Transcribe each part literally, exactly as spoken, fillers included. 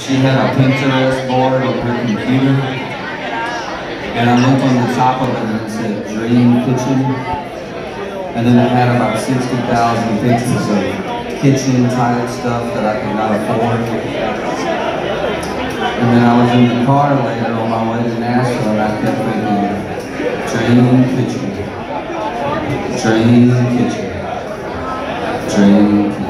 she had a Pinterest board on her computer, and I looked on the top of it and it said Dream Kitchen, and then it had about sixty thousand pictures of kitchen type stuff that I could not afford. And then I was in the car later on my way to Nashville, and I kept thinking, Dream Kitchen, Dream Kitchen, Dream Kitchen.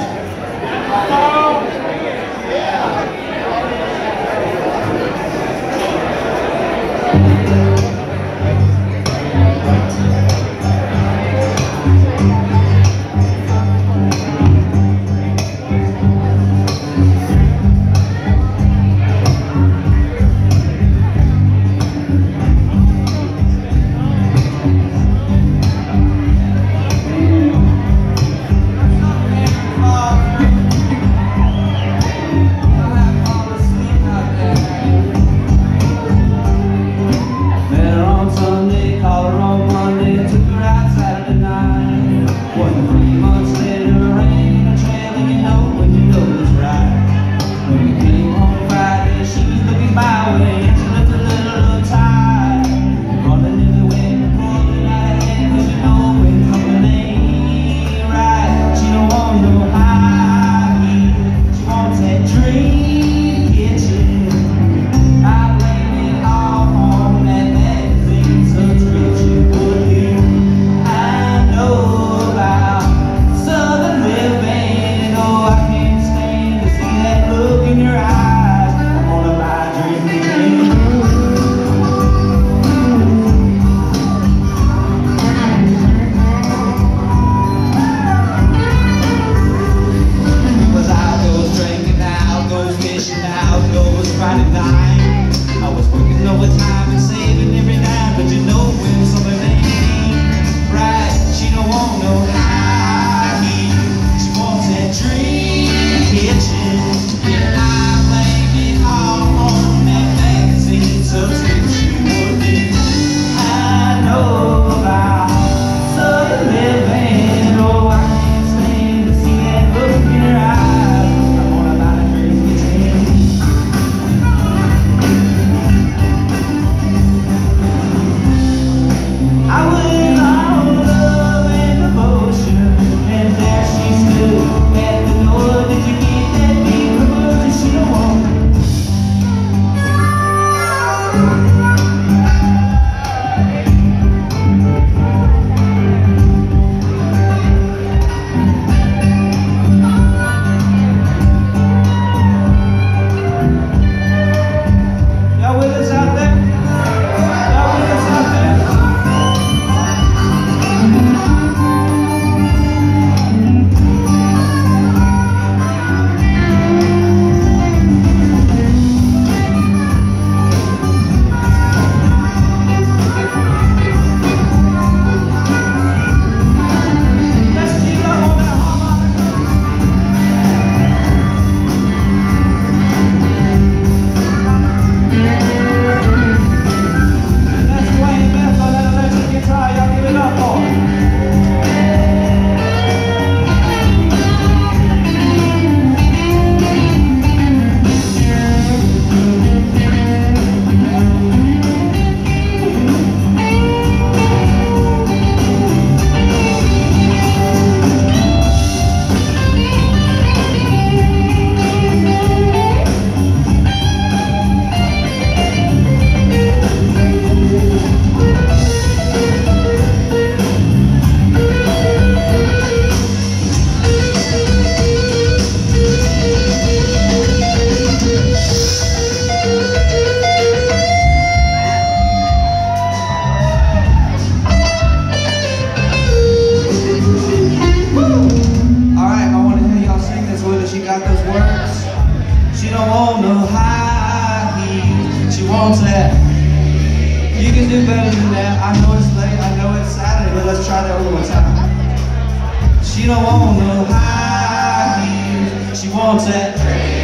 You can do better than that. I know it's late, I know it's Saturday, but let's try that one more time. She don't want no high heels, she wants that.